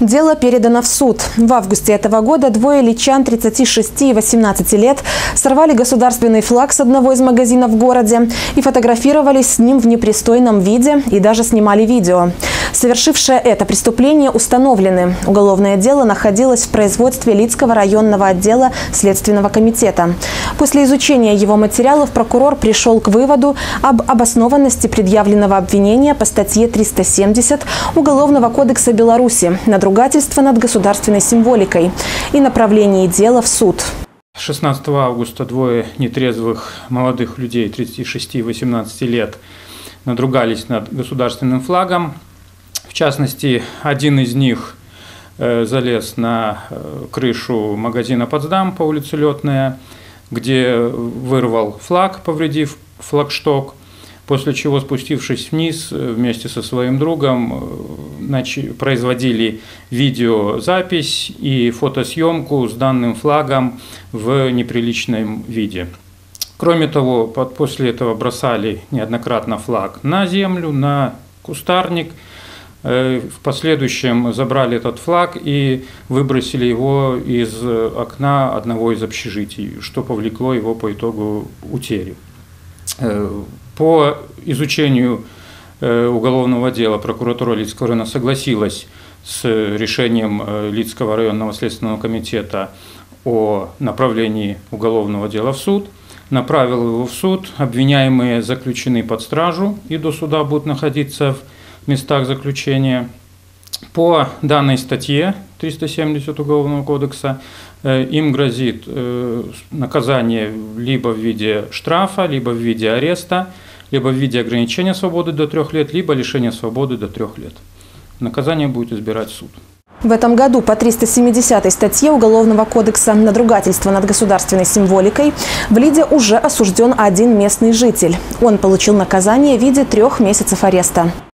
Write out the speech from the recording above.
Дело передано в суд. В августе этого года двое личан 36 и 18 лет сорвали государственный флаг с одного из магазинов в городе и фотографировались с ним в непристойном виде и даже снимали видео. Совершившие это преступление установлены. Уголовное дело находилось в производстве Лидского районного отдела Следственного комитета. После изучения его материалов прокурор пришел к выводу об обоснованности предъявленного обвинения по статье 370 Уголовного кодекса Беларуси «Надругательство над государственной символикой» и направлении дела в суд. 16 августа двое нетрезвых молодых людей 36 и 18 лет надругались над государственным флагом. В частности, один из них залез на крышу магазина «Потсдам» по улице Летная, где вырвал флаг, повредив флагшток, после чего, спустившись вниз вместе со своим другом, производили видеозапись и фотосъемку с данным флагом в неприличном виде. Кроме того, после этого бросали неоднократно флаг на землю, на кустарник. В последующем забрали этот флаг и выбросили его из окна одного из общежитий, что повлекло его по итогу утери. По изучению уголовного дела прокуратура Лидского района согласилась с решением Лидского районного следственного комитета о направлении уголовного дела в суд, направила его в суд. Обвиняемые заключены под стражу и до суда будут находиться в местах заключения. По данной статье 370 Уголовного кодекса им грозит наказание либо в виде штрафа, либо в виде ареста, либо в виде ограничения свободы до 3 лет, либо лишения свободы до 3 лет. Наказание будет избирать суд. В этом году по 370 статье Уголовного кодекса «Надругательство над государственной символикой» в Лиде уже осужден один местный житель. Он получил наказание в виде 3 месяцев ареста.